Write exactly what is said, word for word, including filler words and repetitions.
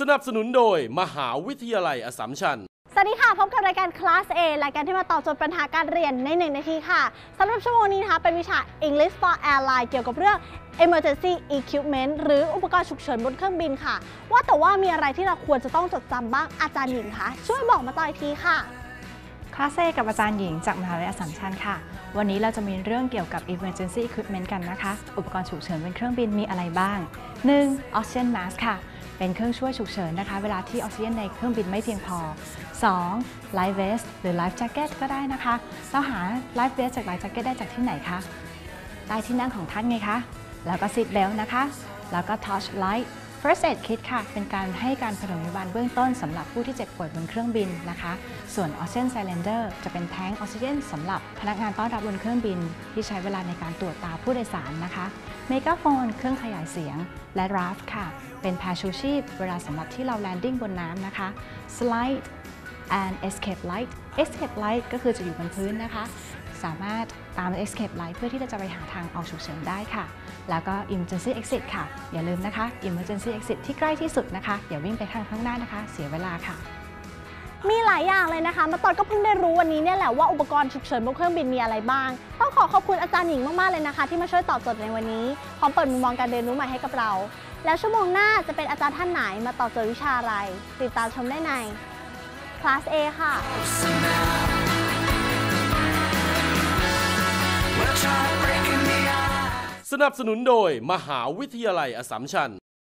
สนับสนุนโดยมหาวิทยาลัยอัสสัมชัญสวัสดีค่ะพบกับรายการ Class A รายการที่มาตอบโจทย์ปัญหาการเรียนในหนึ่งนาทีค่ะสำหรับชั่วโมงนี้นะคะเป็นวิชา English for Airline เกี่ยวกับเรื่อง Emergency Equipment หรืออุปกรณ์ฉุกเฉินบนเครื่องบินค่ะว่าแต่ว่ามีอะไรที่เราควรจะต้องจดจำบ้างอาจารย์หญิงคะช่วยบอกมาต่ออีกทีค่ะ Class A กับอาจารย์หญิงจากมหาวิทยาลัยอัสสัมชัญค่ะวันนี้เราจะมีเรื่องเกี่ยวกับ Emergency Equipment กันนะคะอุปกรณ์ฉุกเฉินบนเครื่องบินมีอะไรบ้าง หนึ่ง Oxygen Mask ค่ะเป็นเครื่องช่วยฉุกเฉินนะคะเวลาที่ออกซิเจนในเครื่องบินไม่เพียงพอ สอง Life Vest หรือ Life Jacket ก็ได้นะคะเราหา Life Vest จาก Life Jacket ได้จากที่ไหนคะใต้ที่นั่งของท่านไงคะแล้วก็ Seat Belt นะคะแล้วก็ Torch Light First Aid Kit ค่ะเป็นการให้การปฐมพยาบาลเบื้องต้นสำหรับผู้ที่เจ็บป่วยบนเครื่องบินนะคะส่วน Oxygen Cylinder จะเป็นแท้งออกซิเจนสำหรับพนักงานต้อนรับบนเครื่องบินที่ใช้เวลาในการตรวจตาผู้โดยสารนะคะเมกาโฟนเครื่องขยายเสียงและ Raft ค่ะเป็นแพชูชีพเวลาสำหรับที่เราแลนดิ้งบนน้ำนะคะ Slide and Escape Light Escape Light ก็คือจะอยู่บนพื้นนะคะสามารถตาม Escape Light เพื่อที่จะไปหาทางออกฉุกเฉินได้ค่ะแล้วก็ Emergency Exit ค่ะอย่าลืมนะคะ Emergency Exit ที่ใกล้ที่สุดนะคะอย่าวิ่งไปทางข้างหน้านะคะเสียเวลาค่ะมีหลายอย่างเลยนะคะมาตอนก็เพิ่งได้รู้วันนี้เนี่ยแหละว่าอุปกรณ์ฉุกเฉินบนเครื่องบินมีอะไรบ้างต้องขอขอบคุณอาจารย์หญิงมากๆเลยนะคะที่มาช่วยตอบโจทย์ในวันนี้พร้อมเปิดมุมมองการเรียนรู้ใหม่ให้กับเราแล้วชั่วโมงหน้าจะเป็นอาจารย์ท่านไหนมาตอบโจทย์วิชาอะไรติดตามชมได้ใน Class A ค่ะสนับสนุนโดยมหาวิทยาลัยอัสสัมชัญ